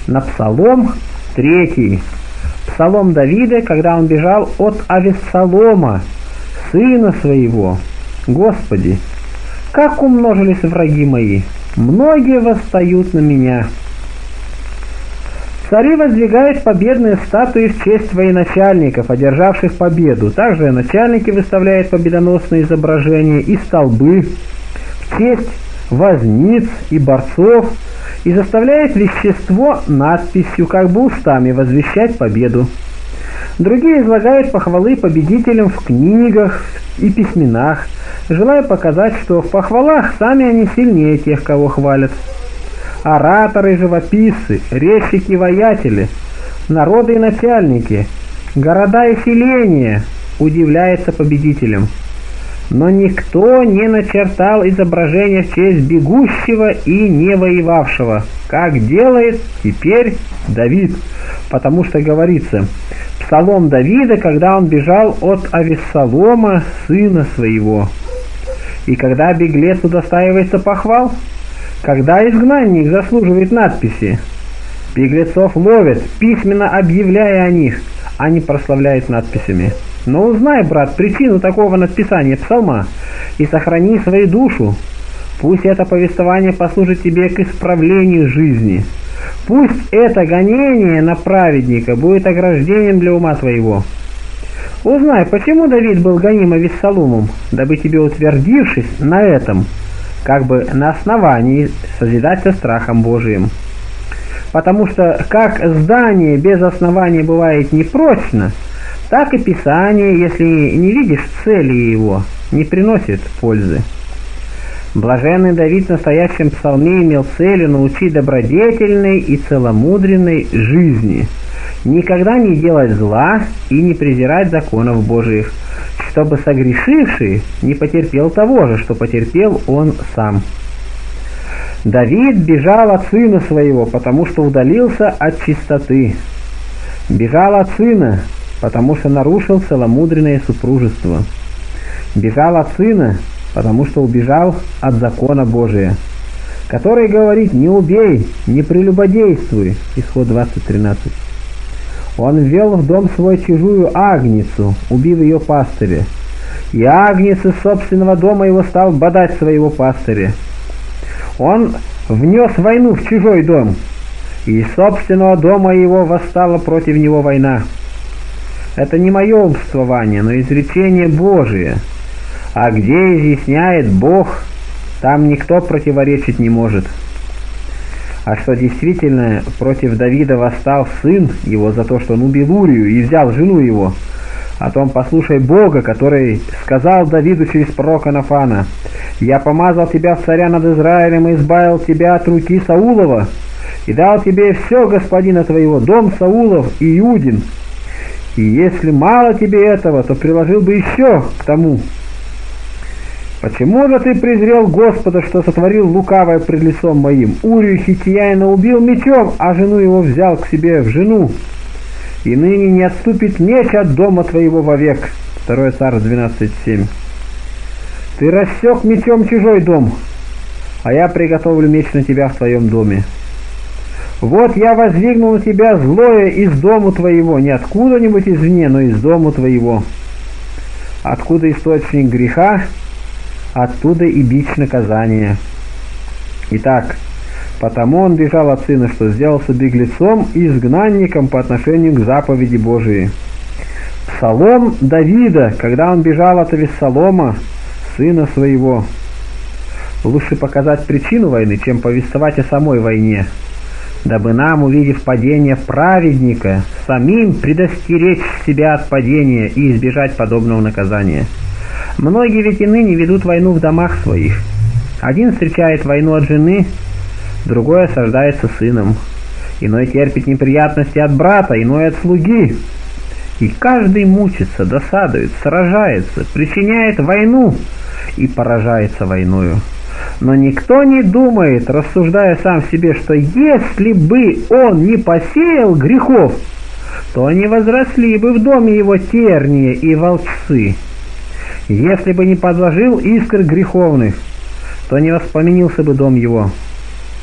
на Псалом 3. Псалом Давида, когда он бежал от Авессалома, сына своего. Господи, как умножились враги мои, многие восстают на меня. Цари воздвигают победные статуи в честь военачальников, одержавших победу. Также начальники выставляют победоносные изображения и столбы в честь возниц и борцов, и заставляет вещество надписью, как бы устами, возвещать победу. Другие излагают похвалы победителям в книгах и письменах, желая показать, что в похвалах сами они сильнее тех, кого хвалят. Ораторы, живописцы, резчики, воятели, народы и начальники, города и селения удивляются победителям. Но никто не начертал изображения в честь бегущего и не воевавшего, как делает теперь Давид, потому что говорится: Псалом Давида, когда он бежал от Авессалома, сына своего. И когда беглец удостаивается похвал, когда изгнанник заслуживает надписи, беглецов ловят, письменно объявляя о них, а не прославляют надписями. Но узнай, брат, причину такого надписания псалма и сохрани свою душу. Пусть это повествование послужит тебе к исправлению жизни. Пусть это гонение на праведника будет ограждением для ума твоего. Узнай, почему Давид был гоним Авессаломом, дабы тебе, утвердившись на этом, как бы на основании, созидать со страхом Божиим. Потому что как здание без основания бывает непрочно, так и Писание, если не видишь цели его, не приносит пользы. Блаженный Давид в настоящем псалме имел целью научить добродетельной и целомудренной жизни, никогда не делать зла и не презирать законов Божиих, чтобы согрешивший не потерпел того же, что потерпел он сам. Давид бежал от сына своего, потому что удалился от чистоты. Бежал от сына, потому что нарушил целомудренное супружество. Бежал от сына, потому что убежал от закона Божия, который говорит: не убей, не прелюбодействуй. Исход 20:13. Он ввел в дом свой чужую агнецу, убив ее пастыря, и агнец из собственного дома его стал бодать своего пастыря. Он внес войну в чужой дом, и из собственного дома его восстала против него война. Это не мое умствование, но изречение Божие. А где изъясняет Бог, там никто противоречить не может. А что действительно против Давида восстал сын его за то, что он убил Урию и взял жену его, о том послушай Бога, который сказал Давиду через пророка Нафана: «Я помазал тебя в царя над Израилем и избавил тебя от руки Саулова, и дал тебе все господина твоего, дом Саулов и Иудин. И если мало тебе этого, то приложил бы еще к тому. Почему же ты презрел Господа, что сотворил лукавое пред лицом моим? Урию хиттеянина убил мечом, а жену его взял к себе в жену. И ныне не отступит меч от дома твоего вовек». 2 Царств 12:7. Ты рассек мечом чужой дом, а я приготовлю меч на тебя в твоем доме. Вот я воздвигнул на тебя злое из дому твоего, не откуда-нибудь извне, но из дому твоего. Откуда источник греха, оттуда и бич наказания. Итак, потому он бежал от сына, что сделался беглецом и изгнанником по отношению к заповеди Божией. Псалом Давида, когда он бежал от Авессалома, сына своего. Лучше показать причину войны, чем повествовать о самой войне, дабы нам, увидев падение праведника, самим предостеречь себя от падения и избежать подобного наказания. Многие ведь и ныне ведут войну в домах своих. Один встречает войну от жены, другой осаждается сыном, иной терпит неприятности от брата, иной от слуги. И каждый мучится, досадует, сражается, причиняет войну и поражается войною. Но никто не думает, рассуждая сам в себе, что если бы он не посеял грехов, то не возросли бы в доме его тернии и волчцы. Если бы не подложил искр греховных, то не воспламенился бы дом его.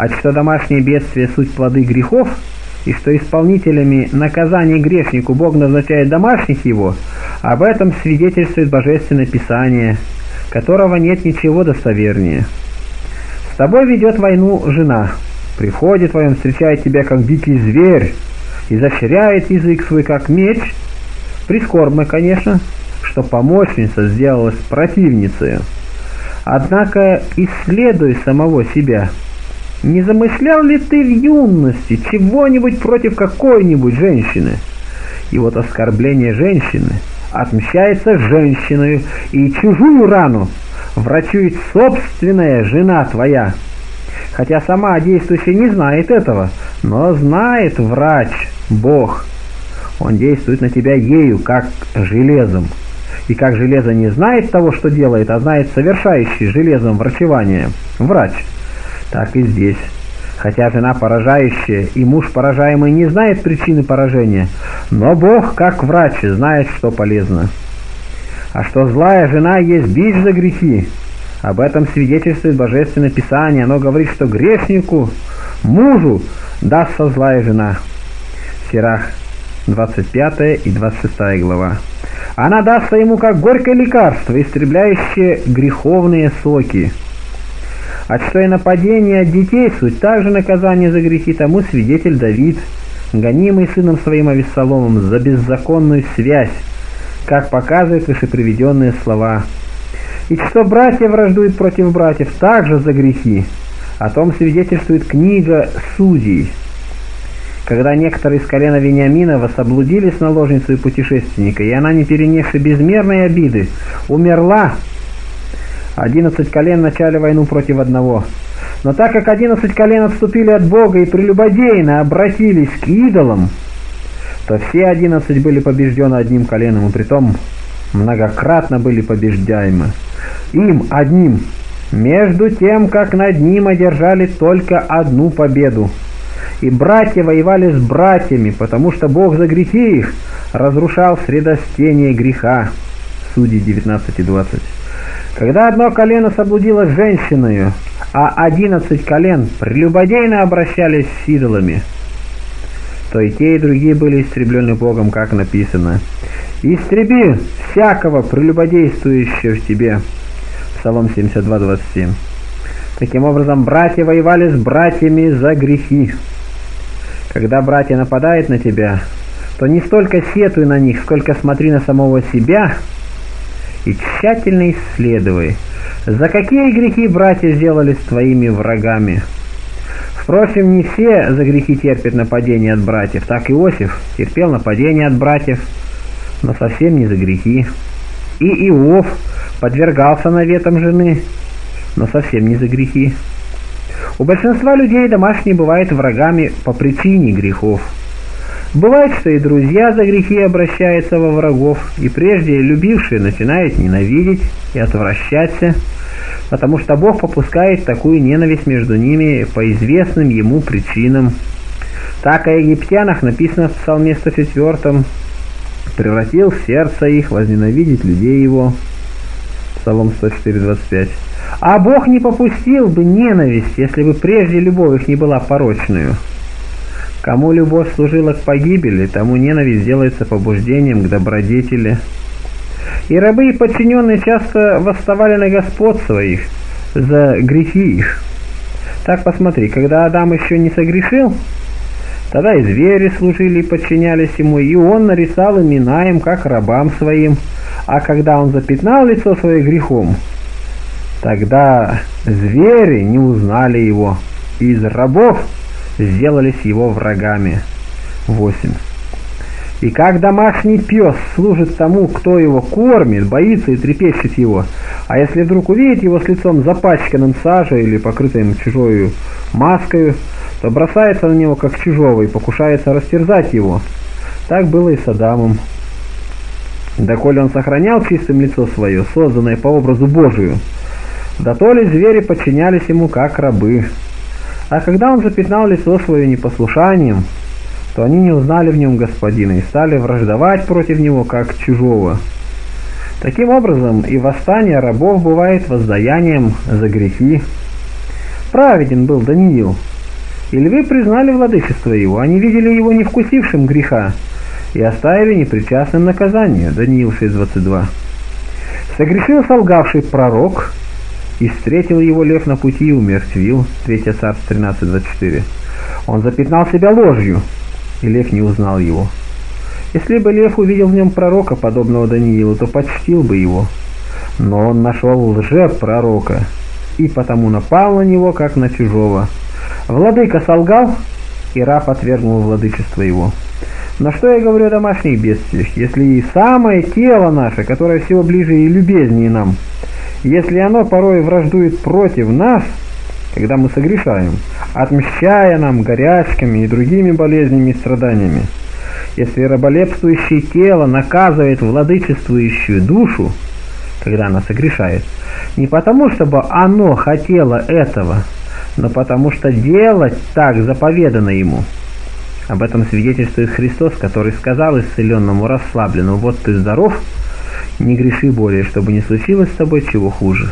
А что домашние бедствия — суть плоды грехов, и что исполнителями наказания грешнику Бог назначает домашних его, об этом свидетельствует Божественное Писание, которого нет ничего достовернее. С тобой ведет войну жена, при входе твоем встречает тебя, как дикий зверь, изощряет язык свой, как меч. Прискорбно, конечно, что помощница сделалась противницей. Однако исследуй самого себя. Не замышлял ли ты в юности чего-нибудь против какой-нибудь женщины? И вот оскорбление женщины отмщается женщиной, и чужую рану врачует собственная жена твоя. Хотя сама действующая не знает этого, но знает врач, Бог. Он действует на тебя ею, как железом. И как железо не знает того, что делает, а знает совершающий железом врачевание, врач, так и здесь. Хотя жена поражающая и муж поражаемый не знает причины поражения, но Бог, как врач, знает, что полезно. А что злая жена есть бич за грехи, об этом свидетельствует Божественное Писание. Оно говорит, что грешнику, мужу, дастся злая жена. Сирах 25 и 26 глава. Она дастся ему как горькое лекарство, истребляющее греховные соки. А что и нападение от детей суть, также наказание за грехи, тому свидетель Давид, гонимый сыном своим Авессаломом за беззаконную связь, как показывают вышеприведенные слова. И что братья враждуют против братьев, также за грехи. О том свидетельствует книга Судей. Когда некоторые из колена Вениаминова соблудили с наложницей путешественника, и она, не перенесши безмерной обиды, умерла, 11 колен начали войну против одного. Но так как 11 колен отступили от Бога и прелюбодейно обратились к идолам, то все 11 были побеждены одним коленом, и притом многократно были побеждаемы. Им одним, между тем, как над ним одержали только одну победу. И братья воевали с братьями, потому что Бог за грехи их разрушал средостение греха. Судьи 19:20. Когда одно колено соблудило с женщиною, а 11 колен прелюбодейно обращались с идолами, то и те, и другие были истреблены Богом, как написано: «Истреби всякого прелюбодействующего в тебе». Псалом 72:27. Таким образом, братья воевали с братьями за грехи. Когда братья нападают на тебя, то не столько сетуй на них, сколько смотри на самого себя и тщательно исследуй, за какие грехи братья сделались твоими врагами. Впрочем, не все за грехи терпят нападение от братьев. Так Иосиф терпел нападение от братьев, но совсем не за грехи. И Иов подвергался наветам жены, но совсем не за грехи. У большинства людей домашние бывают врагами по причине грехов. Бывает, что и друзья за грехи обращаются во врагов, и прежде любившие начинают ненавидеть и отвращаться, потому что Бог попускает такую ненависть между ними по известным ему причинам. Так о египтянах написано в Псалме 104: «Превратил сердце их возненавидеть людей его». Псалом 104:25. А Бог не попустил бы ненависть, если бы прежде любовь их не была порочную. Кому любовь служила к погибели, тому ненависть делается побуждением к добродетели. И рабы и подчиненные часто восставали на господ своих за грехи их. Так посмотри, когда Адам еще не согрешил, тогда и звери служили и подчинялись ему, и он нарицал имена им, как рабам своим. А когда он запятнал лицо свое грехом, тогда звери не узнали его, и из рабов сделались его врагами. 8. И как домашний пес служит тому, кто его кормит, боится и трепещет его, а если вдруг увидит его с лицом запачканным сажей или покрытым чужою маскою, то бросается на него как чужого и покушается растерзать его. Так было и с Адамом. Доколе он сохранял чистым лицо свое, созданное по образу Божию, дотоле звери подчинялись ему как рабы. А когда он запятнал лицо свое непослушанием, то они не узнали в нем господина и стали враждовать против него как чужого. Таким образом, и восстание рабов бывает воздаянием за грехи. Праведен был Даниил, И львы признали владычество его, они видели его не вкусившим греха и оставили непричастным наказанию. Даниил 6:22. Согрешил солгавший пророк, и встретил его лев на пути и умертвил. 3 Царств 13:24. Он запятнал себя ложью, и лев не узнал его. Если бы лев увидел в нем пророка, подобного Даниилу, то почтил бы его. Но он нашел лжепророка, и потому напал на него, как на чужого. Владыка солгал, и раб отвергнул владычество его. Но что я говорю о домашних бедствиях, если и самое тело наше, которое всего ближе и любезнее нам, если оно порой враждует против нас, когда мы согрешаем, отмщая нам горячками и другими болезнями и страданиями, если раболепствующее тело наказывает владычествующую душу, когда она согрешает, не потому, чтобы оно хотело этого, но потому, что делать так заповедано ему. Об этом свидетельствует Христос, который сказал исцеленному расслабленному: «Вот ты здоров, не греши более, чтобы не случилось с тобой чего хуже».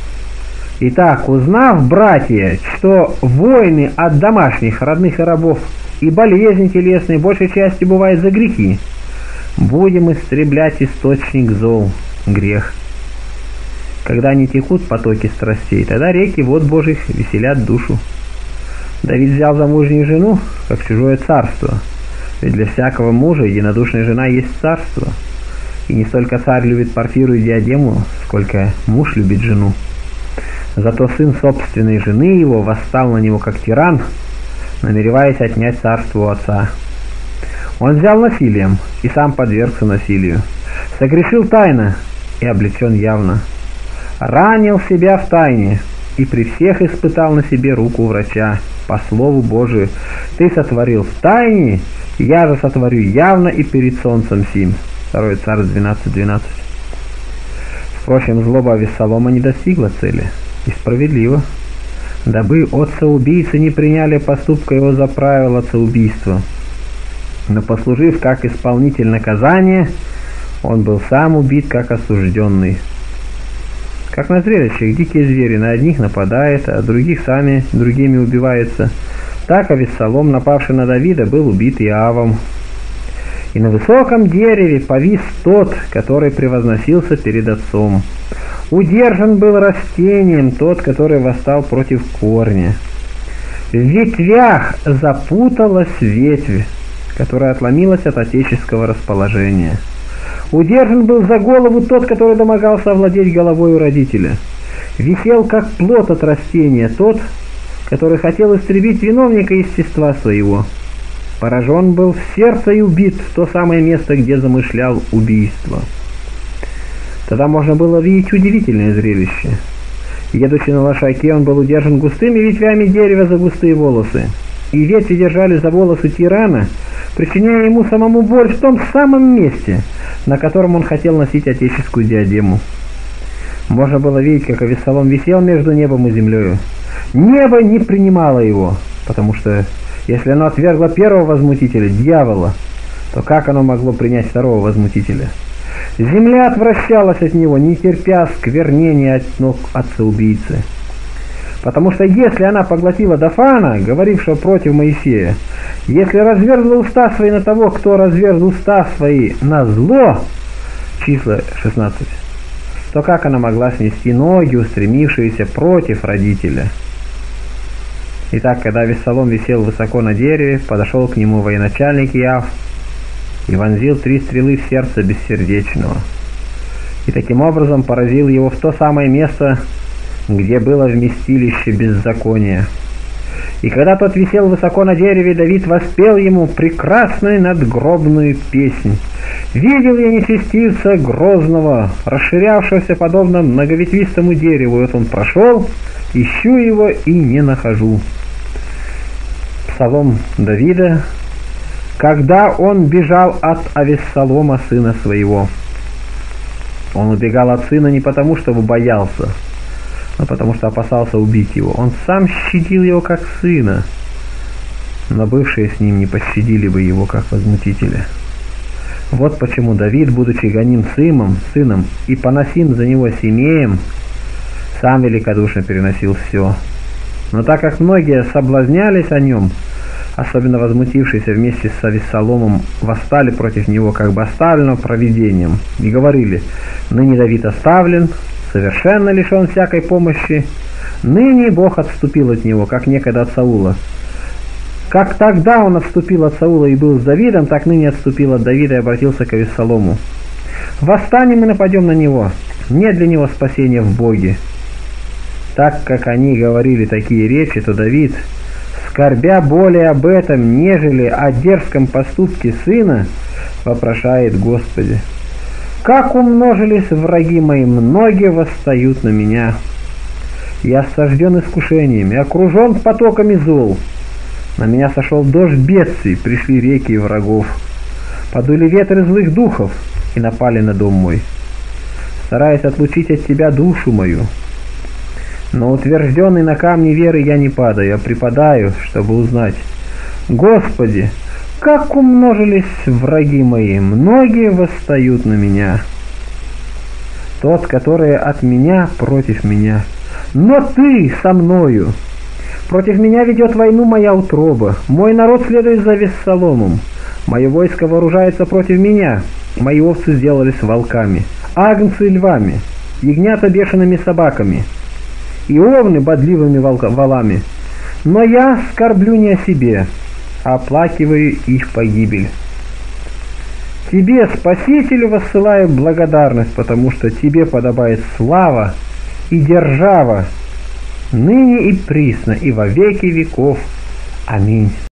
Итак, узнав, братья, что войны от домашних, родных и рабов и болезни телесные большей частью бывают за грехи, будем истреблять источник зол, грех. Когда не текут потоки страстей, тогда реки вод Божьих веселят душу. Давид взял замужнюю жену, как чужое царство, ведь для всякого мужа единодушная жена есть царство. И не столько царь любит парфиру и диадему, сколько муж любит жену. Зато сын собственной жены его восстал на него как тиран, намереваясь отнять царство у отца. Он взял насилием и сам подвергся насилию, согрешил тайно и облечен явно, ранил себя в тайне и при всех испытал на себе руку врача, по слову Божию: «Ты сотворил в тайне, я же сотворю явно и перед солнцем сим». 2 Царств 12:12. Впрочем, злоба Авессалома не достигла цели, и справедливо, дабы отца-убийцы не приняли поступка его за правило отца-убийства, но, послужив как исполнитель наказания, он был сам убит как осужденный. Как на зрелищах дикие звери на одних нападают, а других сами другими убиваются, так Авессалом, напавший на Давида, был убит Иоавом. И на высоком дереве повис тот, который превозносился перед отцом. Удержан был растением тот, который восстал против корня. В ветвях запуталась ветвь, которая отломилась от отеческого расположения. Удержан был за голову тот, который домогался овладеть головой у родителя. Висел, как плод от растения, тот, который хотел истребить виновника естества своего. Поражен был в сердце и убит в то самое место, где замышлял убийство. Тогда можно было видеть удивительное зрелище. Едучи на лошаке, он был удержан густыми ветвями дерева за густые волосы, и ветви держали за волосы тирана, причиняя ему самому боль в том самом месте, на котором он хотел носить отеческую диадему. Можно было видеть, как Авессалом висел между небом и землею. Небо не принимало его, потому что если оно отвергло первого возмутителя, дьявола, то как оно могло принять второго возмутителя? Земля отвращалась от него, не терпя сквернения от ног отца-убийцы. Потому что если она поглотила Дафана, говорившего против Моисея, если разверзла уста свои на того, кто разверз уста свои на зло, числа 16, то как она могла снести ноги, устремившиеся против родителя? Итак, когда Авессалом висел высоко на дереве, подошел к нему военачальник Иоав и вонзил 3 стрелы в сердце бессердечного, и таким образом поразил его в то самое место, где было вместилище беззакония. И когда тот висел высоко на дереве, Давид воспел ему прекрасную надгробную песнь. «Видел я нечестивца грозного, расширявшегося подобно многоветвистому дереву, и вот он прошел, ищу его и не нахожу». Псалом Давида, когда он бежал от Авессалома, сына своего. Он убегал от сына не потому, чтобы боялся, но потому что опасался убить его. Он сам щадил его как сына, но бывшие с ним не пощадили бы его как возмутителя. Вот почему Давид, будучи гоним сыном и поносим за него семеем, сам великодушно переносил все. Но так как многие соблазнялись о нем, особенно возмутившиеся вместе с Авессаломом, восстали против него, как бы оставленного провидением, и говорили: «Ныне Давид оставлен, совершенно лишен всякой помощи, ныне Бог отступил от него, как некогда от Саула. Как тогда он отступил от Саула и был с Давидом, так ныне отступил от Давида и обратился к Авессалому. Восстанем и нападем на него, нет для него спасения в Боге». Так как они говорили такие речи, то Давид, скорбя более об этом, нежели о дерзком поступке сына, вопрошает: «Господи, как умножились враги мои, многие восстают на меня. Я осажден искушениями, окружен потоками зол. На меня сошел дождь бедствий, пришли реки врагов. Подули ветры злых духов и напали на дом мой, стараясь отлучить от тебя душу мою. Но утвержденный на камне веры я не падаю, а припадаю, чтобы узнать: Господи, как умножились враги мои, многие восстают на меня. Тот, который от меня, против меня, но ты со мною. Против меня ведет войну моя утроба, мой народ следует за Авессаломом, мое войско вооружается против меня, мои овцы сделались волками, агнцы львами, ягнята бешеными собаками, и овны бодливыми волами. Но я скорблю не о себе, а оплакиваю их погибель. Тебе, Спасителю, воссылаю благодарность, потому что тебе подобает слава и держава, ныне и присно, и во веки веков. Аминь.